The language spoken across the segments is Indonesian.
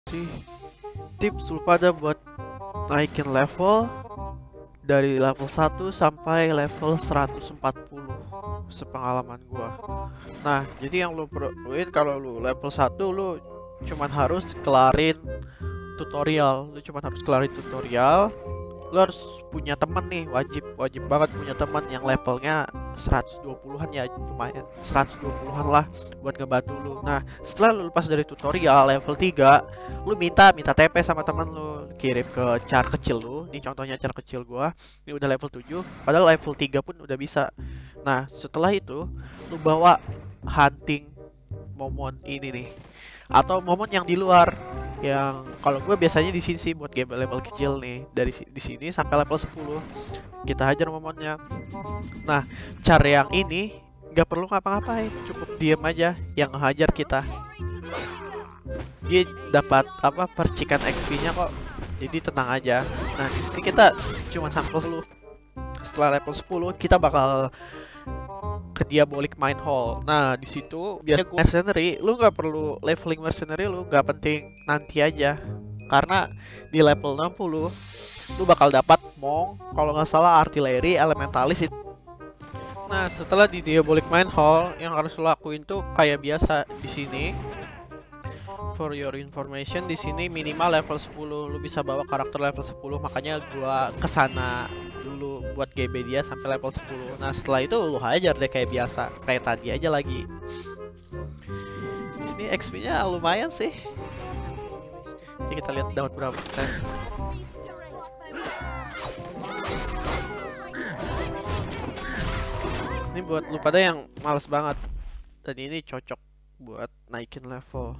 sih tips lu pada buat naikin level dari level 1 sampai level 140 sepengalaman gua. Nah, jadi yang lu perluin kalau lu level 1 lu cuman harus kelarin tutorial. Lu harus punya temen nih, wajib banget punya temen yang levelnya 120-an ya, lumayan 120-an lah buat ngebantu lu. Nah, setelah lu lepas dari tutorial level 3, lu minta TP sama temen lu, kirim ke char kecil lu. Ini contohnya char kecil gua. Ini udah level 7, padahal level 3 pun udah bisa. Nah, setelah itu lu bawa hunting momon ini nih, atau momon yang di luar. Yang kalau gue biasanya di sini sih buat game level kecil nih, dari di sini sampai level 10 kita hajar momonnya. Nah, cara yang ini nggak perlu ngapa-ngapain, cukup diem aja yang ngehajar kita. Dia dapat apa, percikan XP-nya kok, jadi tenang aja. Nah, di sini kita cuma sampai 10. Setelah level 10 kita bakal ke Diabolic Mine Hall. Nah, di situ biar gue mercenary, lu nggak perlu leveling mercenary, lu nggak penting, nanti aja. Karena di level 60 lu bakal dapat Mong, kalau nggak salah artileri, elementalis itu. Nah, setelah di Diabolic Mine Hall, yang harus lu lakuin tuh kayak biasa di sini. For your information, di sini minimal level 10. Lu bisa bawa karakter level 10, makanya gua kesana dulu buat GB dia sampai level 10. Nah, setelah itu lu hajar deh kayak biasa, kayak tadi aja lagi. Di sini XP-nya lumayan sih. Jadi kita lihat dapat berapa persen. Ini buat lu pada yang males banget, dan ini cocok buat naikin level.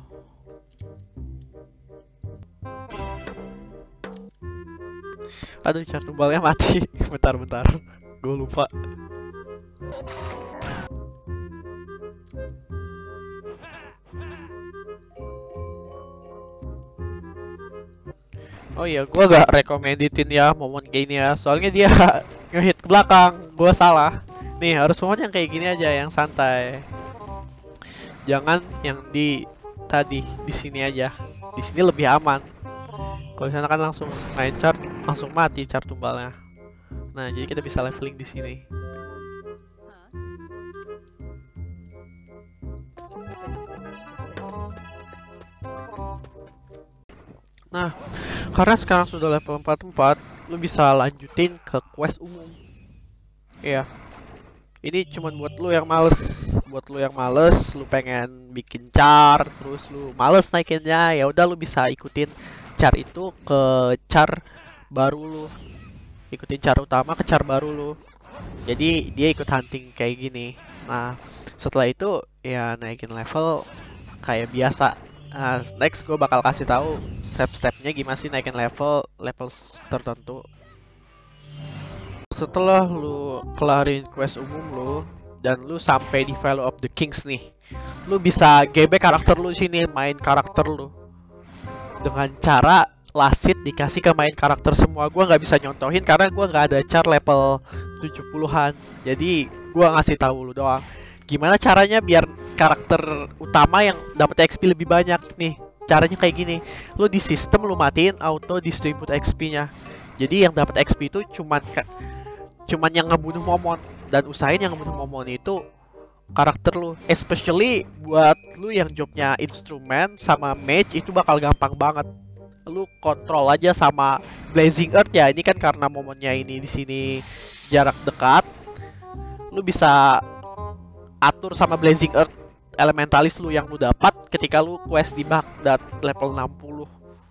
Aduh, char tumbalnya mati. Bentar, gue lupa. Oh iya, gue gak recommendedin ya momon kayak ini ya, soalnya dia ngehit ke belakang. Gue salah. Nih, harus momon yang kayak gini aja, yang santai. Jangan yang di tadi, di sini aja. Di sini lebih aman. Kalau di sana kan langsung main chart, langsung mati chart tumbalnya. Nah, jadi kita bisa leveling di sini. Nah, karena sekarang sudah level 44, lu bisa lanjutin ke quest umum. Iya. Ini cuman buat lu yang males. Lu pengen bikin char, terus lu males naikinnya, ya udah lu bisa ikutin char itu ke char baru lu. Ikutin char utama ke char baru lu. Jadi dia ikut hunting kayak gini. Nah, setelah itu ya naikin level kayak biasa. Nah, next gue bakal kasih tahu step-stepnya gimana sih naikin level tertentu. Setelah lu kelarin quest umum lu dan lu sampai di Valley of the Kings nih, lu bisa GB karakter lu sini, main karakter lu dengan cara lasit dikasih ke main karakter semua. Gua nggak bisa nyontohin karena gua nggak ada char level 70-an. Jadi gua ngasih tahu lu doang gimana caranya biar karakter utama yang dapat XP lebih banyak nih. Caranya kayak gini, lu di sistem lu matiin auto distribute XP-nya. Jadi yang dapat XP itu cuman yang ngebunuh momon, dan usahain yang ngebunuh momon itu karakter lu. Especially buat lu yang jobnya instrumen sama mage, itu bakal gampang banget. Lu kontrol aja sama Blazing Earth ya. Ini kan karena momennya ini di sini jarak dekat. Lu bisa atur sama Blazing Earth elementalis lu yang lu dapat ketika lu quest di Baghdad level 60.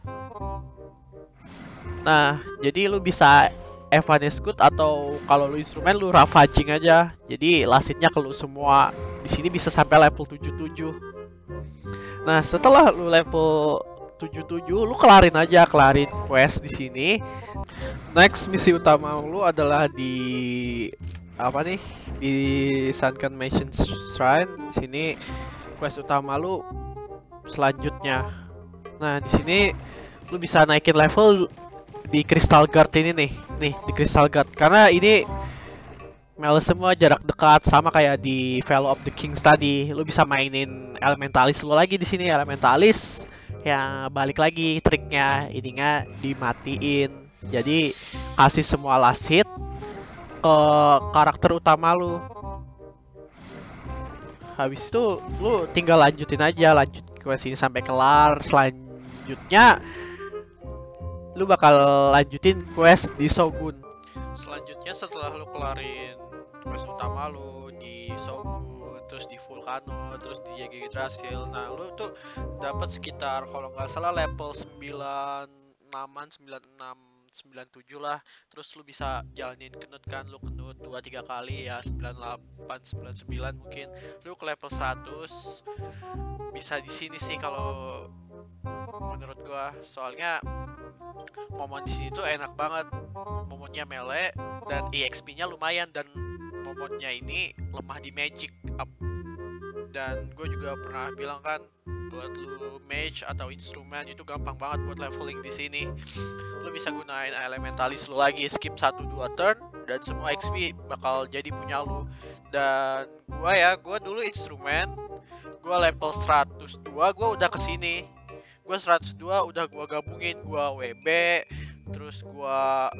Nah, jadi lu bisa Evanescence, atau kalau lu instrumen lu ravaging aja. Jadi lasitnya ke lu semua. Di sini bisa sampai level 77. Nah, setelah lu level 77, lu kelarin quest di sini. Next misi utama lu adalah di apa nih? Di Sunken Mansion Shrine. Di sini quest utama lu selanjutnya. Nah, di sini lu bisa naikin level di Crystal Guard ini nih di Crystal Guard, karena ini males semua jarak dekat, sama kayak di Valley of the Kings tadi. Lu bisa mainin elementalis lu lagi di sini, elementalis Ya balik lagi triknya, ininya dimatiin. Jadi kasih semua last hit ke karakter utama lu. Habis itu lu tinggal lanjutin aja, lanjut quest ini sampai kelar. Selanjutnya lu bakal lanjutin quest di Shogun. Selanjutnya setelah lu kelarin quest utama lu di Shogun, terus di Vulcano, terus di Yggdrasil. Nah, lu tuh dapat sekitar kalau nggak salah level 96-an, 96 97 lah. Terus lu bisa jalanin kenut kan, lu kenut 2-3 kali ya, 98 99 mungkin. Lu ke level 100 bisa di sini sih kalau menurut gua. Soalnya momon di sini tuh enak banget. Momonnya melee dan EXP-nya lumayan, dan momonnya ini lemah di magic up. Dan gue juga pernah bilang kan, buat lu mage atau instrumen itu gampang banget buat leveling di sini. Lu bisa gunain elementalis lu lagi, skip 1-2 turn dan semua XP bakal jadi punya lu. Dan gua dulu instrumen, gua level 102 gua udah kesini. Gua 102 udah gua gabungin, gua WB, terus gua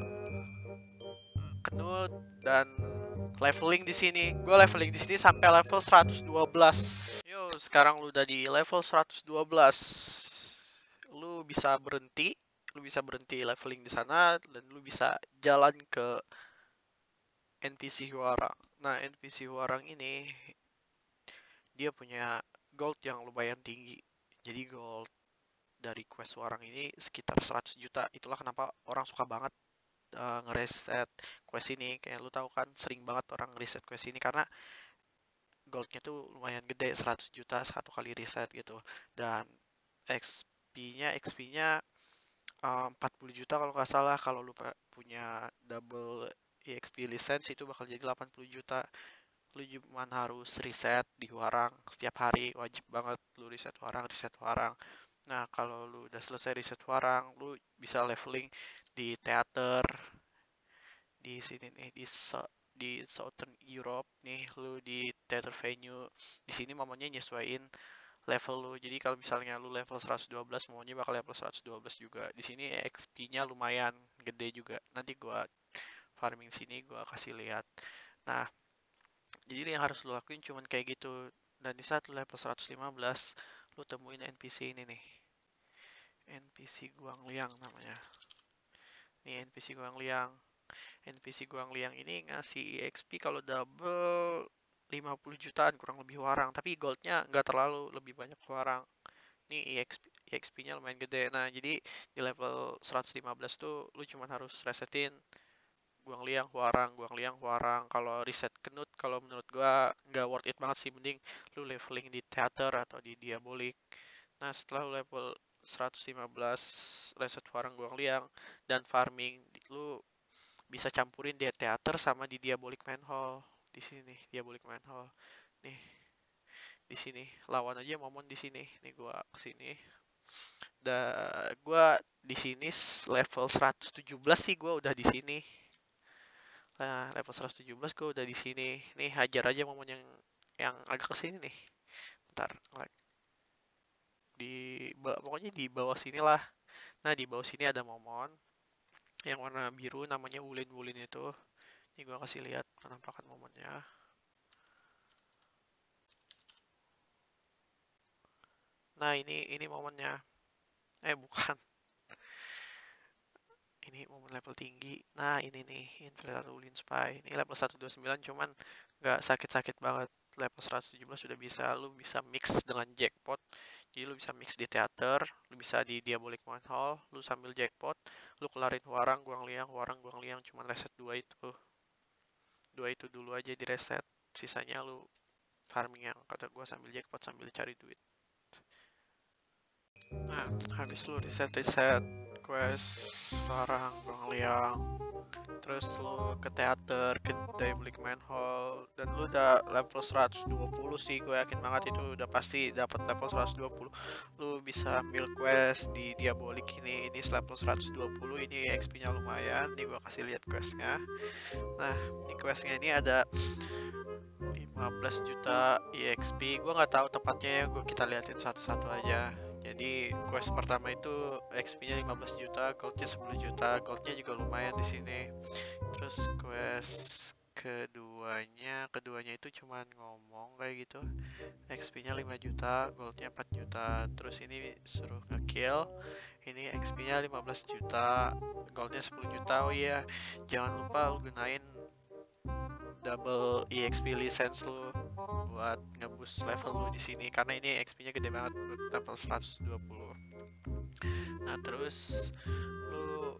Knut dan leveling di sini. Gue leveling di sini sampai level 112. Yo, sekarang lu udah di level 112. Lu bisa berhenti, leveling di sana dan lu bisa jalan ke NPC Huarang. Nah, NPC Huarang ini dia punya gold yang lumayan tinggi. Jadi gold dari quest Huarang ini sekitar 100 juta. Itulah kenapa orang suka banget ngereset quest ini. Kayak lu tahu kan, sering banget orang ngereset quest ini karena goldnya tuh lumayan gede, 100 juta satu kali reset gitu. Dan XP-nya 40 juta kalau nggak salah. Kalau lu punya double EXP license itu bakal jadi 80 juta. Lu cuma harus reset di Huarang setiap hari, wajib banget lu reset Huarang. Nah, kalau lu udah selesai reset Huarang, lu bisa leveling di teater di sini nih, di Southern Europe nih. Lu di theater venue di sini momennya nyesuaiin level lu. Jadi kalau misalnya lu level 112, momennya bakal level 112 juga. Di sini XP-nya lumayan gede juga. Nanti gua farming sini gua kasih lihat. Nah, jadi yang harus lu lakuin cuman kayak gitu. Dan di saat lu level 115, lu temuin NPC ini nih. NPC Guangliang namanya. Nih NPC Guangliang. NPC Guangliang ini ngasih EXP kalau double 50 jutaan kurang lebih Huarang, tapi goldnya nggak terlalu, lebih banyak Huarang. Ini EXP-nya lumayan gede. Nah, jadi di level 115 tuh lu cuma harus resetin Guangliang Huarang. Kalau reset Knut, kalau menurut gua nggak worth it banget sih, mending lu leveling di Theater atau di Diabolik. Nah, setelah lu level 115 reset Huarang Guangliang dan farming, lu bisa campurin di Theater sama di Diabolic Manhole. Di sini Diabolic Manhole. Nih, di sini lawan aja momon di sini. Nih gua kesini. Gua di sini level 117 sih gua udah di sini. Nah, level 117 gua udah di sini. Nih hajar aja momon yang agak kesini nih. Bentar, pokoknya di bawah sini lah. Nah, di bawah sini ada momon yang warna biru namanya Wulin itu. Ini gua kasih lihat penampakan momonnya. Nah, ini momennya. Bukan. Ini momen level tinggi. Nah, ini nih, Infiltrator Wulin Spy. Ini level 129 cuman nggak sakit-sakit banget. Level 117 sudah bisa. Lu bisa mix dengan jackpot. Jadi lu bisa mix di teater, lu bisa di Diabolic Manhole, lu sambil jackpot, lu kelarin Huarang Guangliang, cuman reset dua itu. Dua itu dulu aja di reset. Sisanya lu farming yang kata gua sambil jackpot sambil cari duit. Nah, habis lu reset quest Huarang Guangliang, terus lu ke teater, ke Diabolic Manhole, dan lu udah level 120 sih, gue yakin banget itu udah pasti dapat level 120. Lu bisa ambil quest di Diabolic ini level 120, ini XP-nya lumayan. Nih gue kasih lihat questnya. Nah, di questnya ini ada 15 juta EXP. Gue nggak tahu tepatnya ya, kita liatin satu-satu aja. Jadi quest pertama itu XP-nya 15 juta, goldnya 10 juta, goldnya juga lumayan di sini. Terus quest keduanya itu cuman ngomong kayak gitu. XP-nya 5 juta, goldnya 4 juta. Terus ini suruh ngekill. Ini XP-nya 15 juta, goldnya 10 juta. Oh iya, jangan lupa lu gunain double EXP license lu buat ngeboost level lu di sini karena ini XP-nya gede banget buat level 120. Nah, terus lu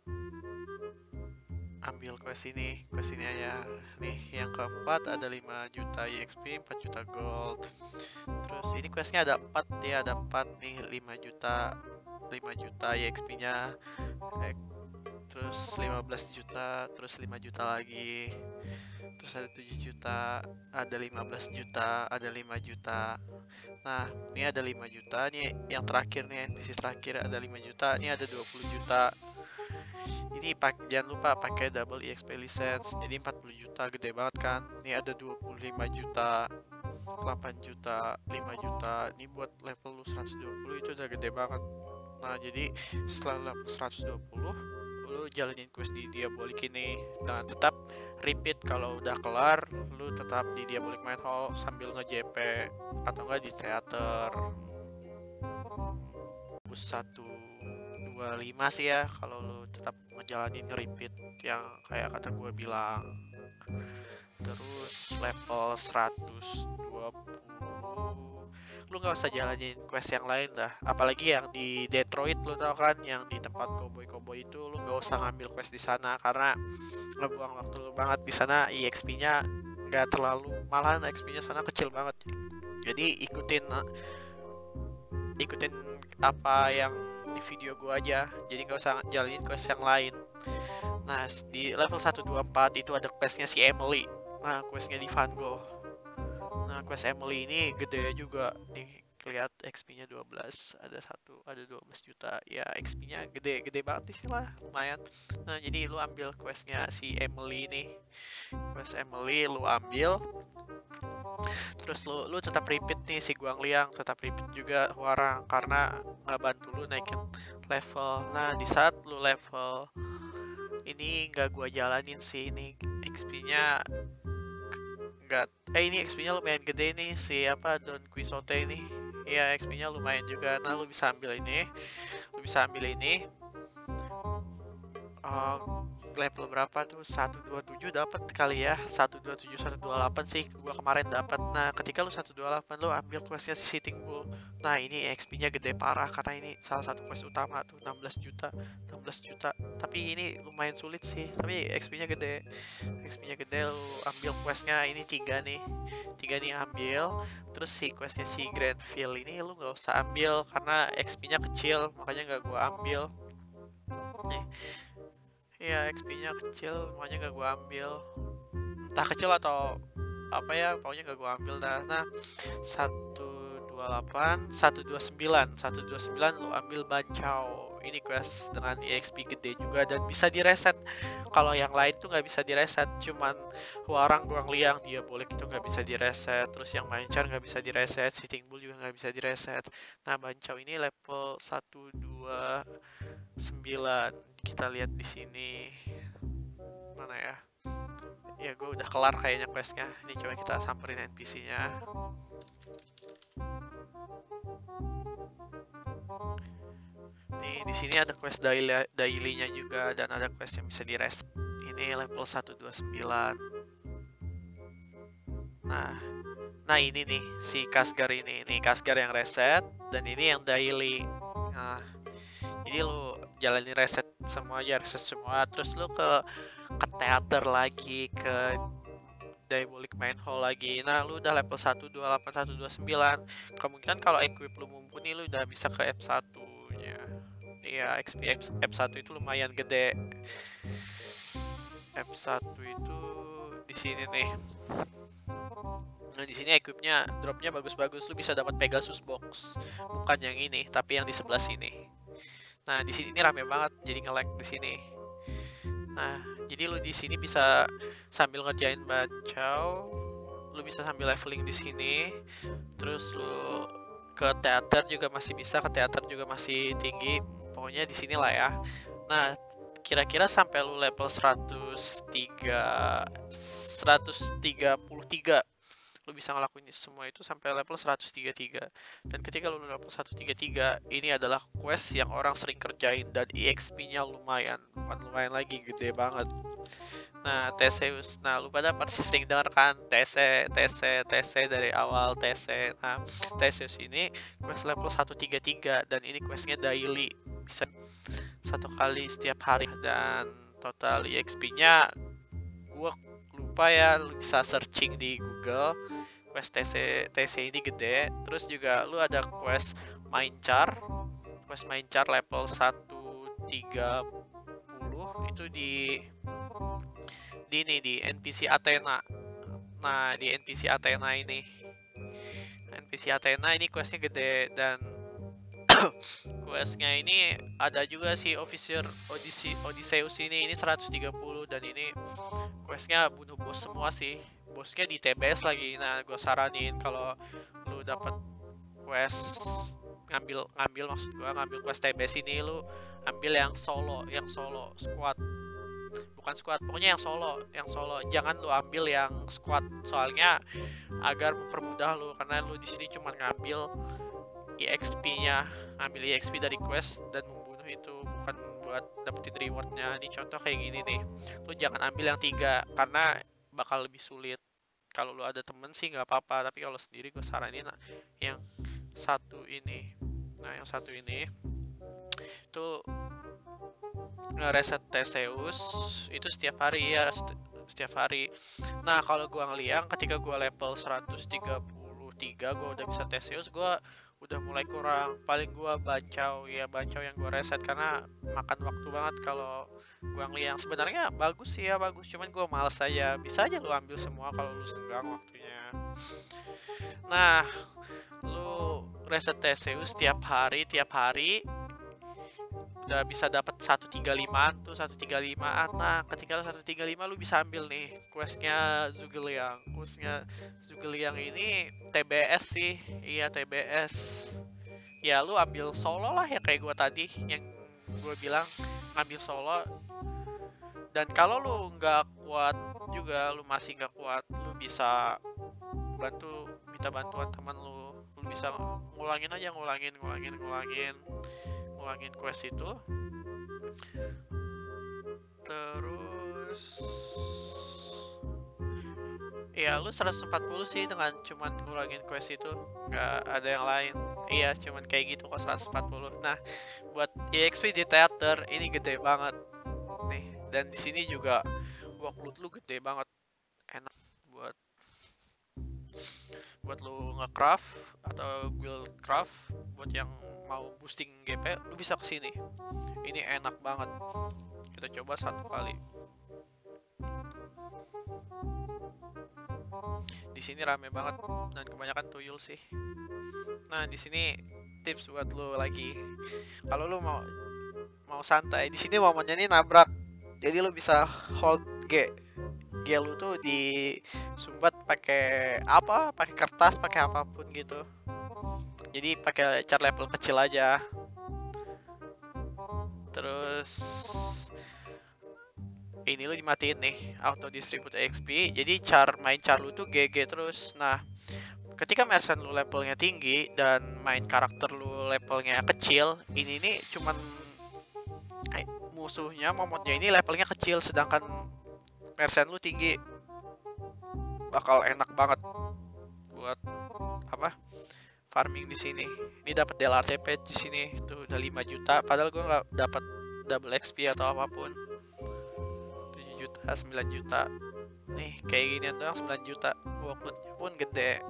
ambil quest ini aja. Nih, yang keempat ada 5 juta EXP, 4 juta gold. Terus ini questnya ada 4 ya, ada 4 nih, 5 juta EXP-nya. Terus 15 juta, terus 5 juta lagi. Terus ada 7 juta, ada 15 juta, ada 5 juta. Nah, ini ada 5 juta nih, yang terakhir nih, NPC terakhir ada 5 juta, ini ada 20 juta. Ini jangan lupa pakai double EXP license, jadi 40 juta, gede banget kan. Ini ada 25 juta, 8 juta, 5 juta. Ini buat level lu 120 itu udah gede banget. Nah, jadi setelah level 120, lu jalanin quest di Diabolik ini dengan tetap repeat. Kalau udah kelar, lu tetap di Diabolik Main Hall sambil nge-JP atau enggak di teater. Bus 125 sih ya kalau lu tetap ngejalanin repeat yang kayak kata gue bilang. Terus level 120 lu nggak usah jalanin quest yang lain dah, apalagi yang di Detroit, lu tau kan, yang di tempat koboi-koboi itu, lu nggak usah ngambil quest di sana karena ngebuang waktu lu banget. Di sana EXP-nya nggak terlalu, malahan XP-nya sana kecil banget. Jadi ikutin apa yang di video gua aja, jadi nggak usah jalanin quest yang lain. Nah, di level 124 itu ada questnya si Emily. Nah, questnya di Van Gogh. Nah, quest Emily ini gede juga nih, lihat XP-nya 12, ada 12 juta. Ya, XP-nya gede banget sih lah, lumayan. Nah, jadi lu ambil questnya si Emily ini. Quest Emily lu ambil. Terus lu tetap repeat nih, si Guang Liang tetap repeat juga Huarang karena nggak bantu lu naikin level. Nah, di saat lu level ini nggak gua jalanin sih, ini XP-nya nggak, ini XP-nya lumayan gede nih, si Don Quixote ini. Ya, XP-nya lumayan juga. Nah, lu bisa ambil ini. Level berapa tuh? 127 dapat kali ya. 127 128 sih gua kemarin dapat. Nah, ketika lu 128 lu ambil questnya si Sitting Bull. Nah, ini XP-nya gede parah karena ini salah satu quest utama tuh, 16 juta. Tapi ini lumayan sulit sih, tapi XP-nya gede. Lu ambil questnya ini 3 nih. Ambil. Terus si questnya si Grandville ini lu nggak usah ambil karena XP-nya kecil, makanya nggak gua ambil. Nih. Iya, XP-nya kecil, makanya gak gue ambil. Entah kecil atau apa ya, pokoknya gak gue ambil dah. Nah, 128, 129 lu ambil Bancao. Ini quest dengan EXP gede juga dan bisa direset. Kalau yang lain tuh gak bisa direset, cuman Huarang, Guang Liang, Diabolik itu gak bisa direset. Terus yang Mancar gak bisa direset, Sitting Bull juga gak bisa direset. Nah, Bancao ini level 129. Kita lihat di sini. Mana ya? Ya, gue udah kelar kayaknya questnya. Ini coba kita samperin NPC-nya. Nih, di sini ada quest daily-nya juga dan ada quest yang bisa di-rest. Ini level 129. Nah, ini nih si Khasgar ini. Nih Khasgar yang reset dan ini yang daily. Nah, jadi lu jalanin reset semua, terus lu ke teater lagi, ke Diabolik Main Hall lagi. Nah, lu udah level 128, 129. Kemungkinan kalau equip lu mumpuni, lu udah bisa ke F1-nya. Iya, XP F1 itu lumayan gede. F1 itu di sini nih. Nah, di sini equipnya, dropnya bagus-bagus. Lu bisa dapat Pegasus Box. Bukan yang ini, tapi yang di sebelah sini. Nah, di sini rame banget, jadi nge-lag di sini. Nah, jadi lu di sini bisa sambil ngerjain Bancao, lu bisa sambil leveling di sini, terus lu ke teater juga masih bisa, ke teater juga masih tinggi. Pokoknya di sini lah ya. Nah, kira-kira sampai lu level 133 lu bisa ngelakuin semua itu sampai level 133. Dan ketika lu level 133, ini adalah quest yang orang sering kerjain dan EXP-nya lumayan, bukan lumayan lagi, gede banget. Nah, Theseus. Nah, lu pada pasti sering dengar kan TC dari awal TC. Nah, Theseus ini quest level 133 dan ini questnya daily. Bisa satu kali setiap hari dan total EXP-nya gua lupa ya, lu bisa searching di Google. Quest TC ini gede. Terus juga lu ada quest main char level 130 itu di NPC Athena. Nah, di NPC Athena ini questnya gede dan questnya ini ada juga si Officer Odysseus ini 130 dan ini questnya bunuh bos semua sih, bosnya di TBS lagi. Nah, gue saranin kalau lu dapat quest ngambil quest TBS ini, lu ambil yang solo squad, bukan squad, pokoknya yang solo, jangan lu ambil yang squad, soalnya agar mempermudah lu, karena lu di sini cuma ngambil EXP dari quest dan membunuh itu, bukan buat dapetin rewardnya. Ini contoh kayak gini nih, lu jangan ambil yang 3 karena bakal lebih sulit. Kalau lu ada temen sih nggak apa-apa, tapi kalau sendiri gue saranin yang satu ini. Nah, yang satu ini itu ngereset Theseus itu setiap hari ya, setiap hari. Nah, kalau gua ngeliang ketika gua level 133 gua udah bisa Theseus, gua udah mulai kurang. Paling gua bancau yang gua reset karena makan waktu banget. Kalau gua ngeliang sebenarnya bagus sih ya, bagus, cuman gua males aja. Bisa aja lu ambil semua kalau lu senggang waktunya. Nah, lu reset Theseus tiap hari udah bisa dapat 135an tuh, 135an. Nah, ketika lu 135 lu bisa ambil nih questnya Zhuge Liang ini TBS sih. Iya, TBS. Ya lu ambil solo lah ya, kayak gua tadi yang gua bilang, ambil solo. Dan kalau lu nggak kuat juga, lu masih nggak kuat, lu bisa minta bantuan teman lu bisa ngulangin quest itu. Terus ya lu 140 sih dengan cuman ngulangin quest itu, nggak ada yang lain. Iya, cuman kayak gitu kok 140. Nah, buat EXP di teater ini gede banget nih, dan di sini juga workload lu gede banget, enak buat lu nge-craft atau guild craft. Buat yang mau boosting GP, lu bisa kesini. Ini enak banget. Kita coba satu kali. Di sini rame banget dan kebanyakan tuyul sih. Nah, di sini tips buat lu lagi. Kalau lu mau santai, di sini momennya ini nabrak. Jadi lu bisa hold G lu tuh disumbat pakai apa? Pakai kertas, pakai apapun gitu. Jadi pakai char level kecil aja. Terus ini lu dimatiin nih, auto distribute XP. Jadi main char lu tuh GG terus. Nah, ketika merchant lu levelnya tinggi dan main karakter lu levelnya kecil, ini nih cuman musuhnya momotnya ini levelnya kecil, sedangkan merchant lu tinggi. Bakal enak banget buat apa? Farming di sini. Ini dapat DLRTP di sini tuh udah 5 juta, padahal gua nggak dapat double XP atau apapun. 7 juta, 9 juta. Nih, kayak gini doang 9 juta. Workloadnya pun gede.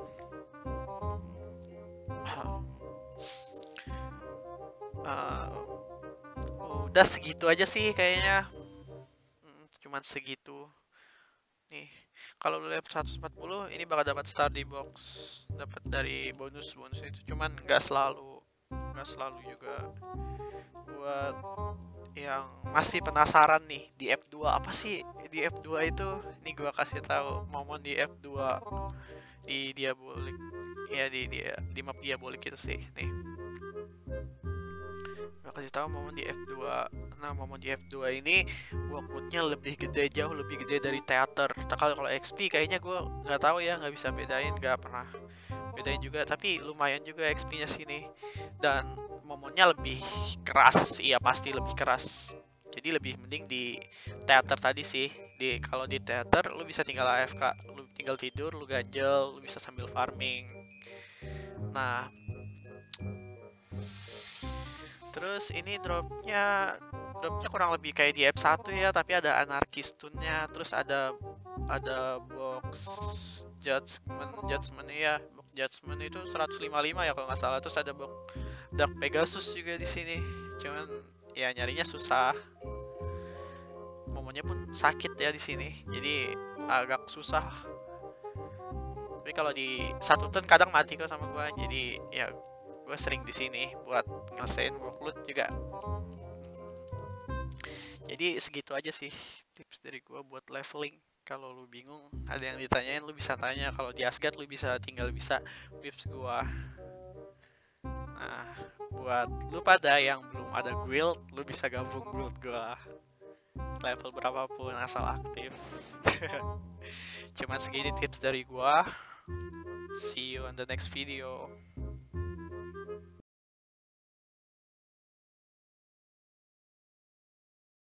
Udah segitu aja sih kayaknya. Cuman segitu. Nih, kalau lu level 140 ini bakal dapat star di box, dapat dari bonus itu, cuman nggak selalu juga. Buat yang masih penasaran nih di F2 apa sih di F2 itu, nih gua kasih tahu momen di F2 di Diabolik. ya di map diabolik itu sih nih. Gua kasih tahu momen di F2. Nah, momen di F2 ini workloadnya lebih gede, jauh lebih gede dari teater. Kalau XP kayaknya gue nggak tahu ya, nggak bisa bedain, nggak pernah bedain juga. Tapi lumayan juga XP-nya sini. Dan momennya lebih keras, iya pasti lebih keras. Jadi lebih mending di teater tadi sih. Kalau di teater lu bisa tinggal AFK, lu tinggal tidur, lu ganjel, lu bisa sambil farming. Nah, terus ini dropnya kurang lebih kayak di F1 ya, tapi ada anarkis tune-nya, terus ada box judgment ya. Box judgment itu 155 ya kalau nggak salah. Terus ada box Dark Pegasus juga di sini. Cuman ya nyarinya susah. Momennya pun sakit ya di sini. Jadi agak susah. Tapi kalau di satu turn kadang mati kok sama gua. Jadi ya gue sering di sini buat ngelesain workload juga. Jadi segitu aja sih tips dari gue buat leveling. Kalau lu bingung, ada yang ditanyain, lu bisa tanya. Kalau di Asgard lu bisa whips gua. Nah, buat lu pada yang belum ada guild, lu bisa gabung guild gua. Level berapapun asal aktif. Cuman segini tips dari gua. See you on the next video.